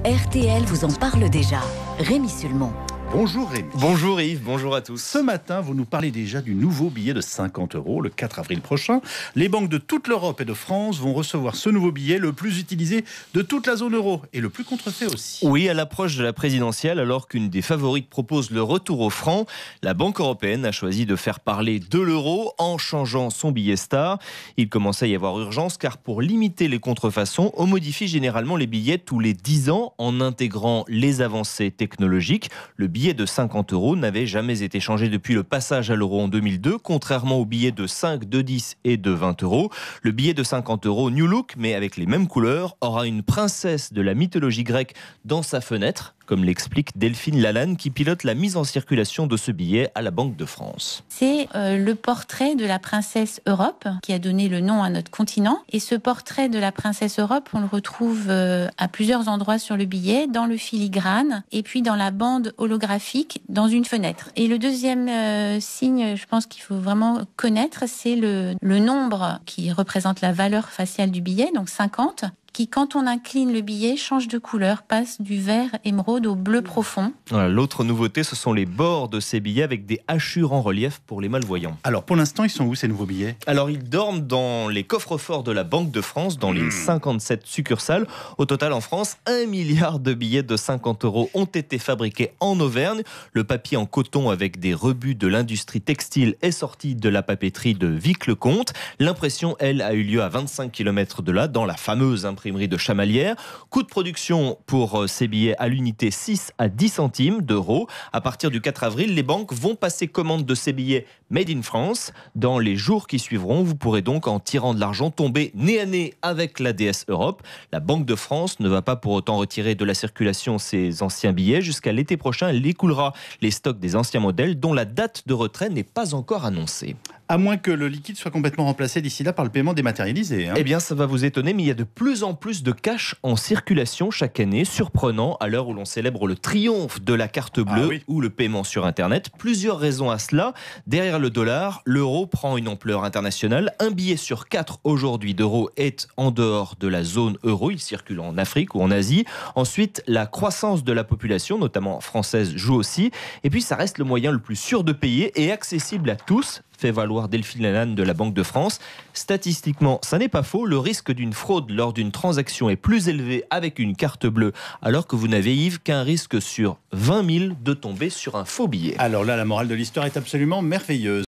RTL vous en parle déjà. Rémi Sulmon. Bonjour Rémi. Bonjour Yves, bonjour à tous. Ce matin, vous nous parlez déjà du nouveau billet de 50 € le 4 avril prochain. Les banques de toute l'Europe et de France vont recevoir ce nouveau billet, le plus utilisé de toute la zone euro et le plus contrefait aussi. Oui, à l'approche de la présidentielle, alors qu'une des favorites propose le retour au franc, la Banque européenne a choisi de faire parler de l'euro en changeant son billet star. Il commence à y avoir urgence car pour limiter les contrefaçons, on modifie généralement les billets tous les 10 ans en intégrant les avancées technologiques. Le billet de 50 € n'avait jamais été changé depuis le passage à l'euro en 2002, contrairement aux billets de 5, de 10 et de 20 €. Le billet de 50 € New Look, mais avec les mêmes couleurs, aura une princesse de la mythologie grecque dans sa fenêtre, comme l'explique Delphine Lalanne, qui pilote la mise en circulation de ce billet à la Banque de France. C'est le portrait de la princesse Europe qui a donné le nom à notre continent. Et ce portrait de la princesse Europe, on le retrouve à plusieurs endroits sur le billet, dans le filigrane et puis dans la bande holographique dans une fenêtre. Et le deuxième signe, je pense qu'il faut vraiment connaître, c'est le nombre qui représente la valeur faciale du billet, donc 50, qui, quand on incline le billet, change de couleur, passe du vert émeraude au bleu profond. Voilà, l'autre nouveauté, ce sont les bords de ces billets avec des hachures en relief pour les malvoyants. Alors pour l'instant, ils sont où ces nouveaux billets ? Alors ils dorment dans les coffres-forts de la Banque de France, dans les 57 succursales. Au total en France, 1 milliard de billets de 50 € ont été fabriqués en Auvergne. Le papier en coton avec des rebuts de l'industrie textile est sorti de la papeterie de Vic-le-Comte. L'impression, elle, a eu lieu à 25 km de là, dans la fameuse imprimerie de Chamalières. Coût de production pour ces billets à l'unité 6 à 10 centimes d'euros. À partir du 4 avril, les banques vont passer commande de ces billets Made in France. Dans les jours qui suivront, vous pourrez donc, en tirant de l'argent, tomber nez à nez avec la DS Europe. La Banque de France ne va pas pour autant retirer de la circulation ces anciens billets. Jusqu'à l'été prochain, elle écoulera les stocks des anciens modèles dont la date de retrait n'est pas encore annoncée. À moins que le liquide soit complètement remplacé d'ici là par le paiement dématérialisé. Eh bien, ça va vous étonner, mais il y a de plus en plus de cash en circulation chaque année. Surprenant à l'heure où l'on célèbre le triomphe de la carte bleue ou le paiement sur Internet. Plusieurs raisons à cela. Derrière le dollar, l'euro prend une ampleur internationale. Un billet sur 4 aujourd'hui d'euros est en dehors de la zone euro. Il circule en Afrique ou en Asie. Ensuite, la croissance de la population, notamment française, joue aussi. Et puis, ça reste le moyen le plus sûr de payer et accessible à tous, fait valoir Delphine Lalanne de la Banque de France. Statistiquement, ça n'est pas faux. Le risque d'une fraude lors d'une transaction est plus élevé avec une carte bleue, alors que vous n'avez, Yves, qu'un risque sur 20 000 de tomber sur un faux billet. Alors là, la morale de l'histoire est absolument merveilleuse.